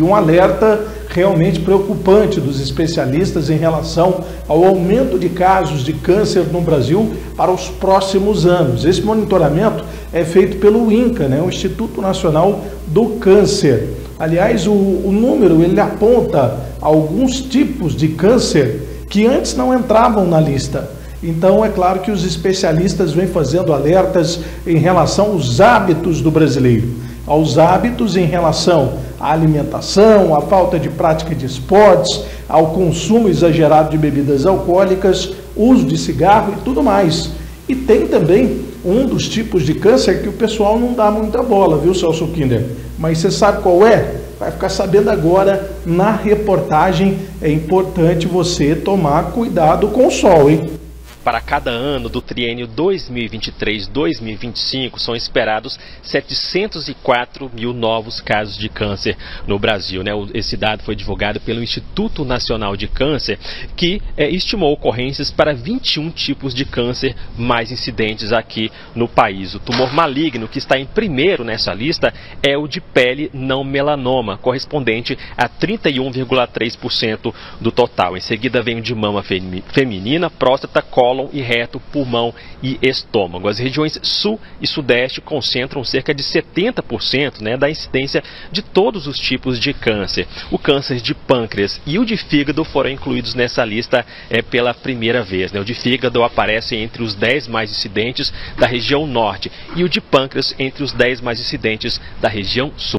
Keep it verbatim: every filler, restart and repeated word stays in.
e um alerta realmente preocupante dos especialistas em relação ao aumento de casos de câncer no Brasil para os próximos anos. Esse monitoramento é feito pelo INCA, né, o Instituto Nacional do Câncer. Aliás, o, o número ele aponta alguns tipos de câncer que antes não entravam na lista. Então, é claro que os especialistas vêm fazendo alertas em relação aos hábitos do brasileiro, aos hábitos em relação à alimentação, à falta de prática de esportes, ao consumo exagerado de bebidas alcoólicas, uso de cigarro e tudo mais. E tem também um dos tipos de câncer que o pessoal não dá muita bola, viu, Celso Kinder? Mas você sabe qual é? Vai ficar sabendo agora na reportagem. É importante você tomar cuidado com o sol, hein? Para cada ano do triênio dois mil e vinte e três a dois mil e vinte e cinco, são esperados setecentos e quatro mil novos casos de câncer no Brasil, né? Esse dado foi divulgado pelo Instituto Nacional de Câncer, que é, estimou ocorrências para vinte e um tipos de câncer mais incidentes aqui no país. O tumor maligno que está em primeiro nessa lista é o de pele não melanoma, correspondente a trinta e um vírgula três por cento do total. Em seguida vem o de mama feminina, próstata, cólon e reto, pulmão e estômago. As regiões sul e sudeste concentram cerca de setenta por cento, né, da incidência de todos os tipos de câncer. O câncer de pâncreas e o de fígado foram incluídos nessa lista é, pela primeira vez, né? O de fígado aparece entre os dez mais incidentes da região norte e o de pâncreas entre os dez mais incidentes da região sul.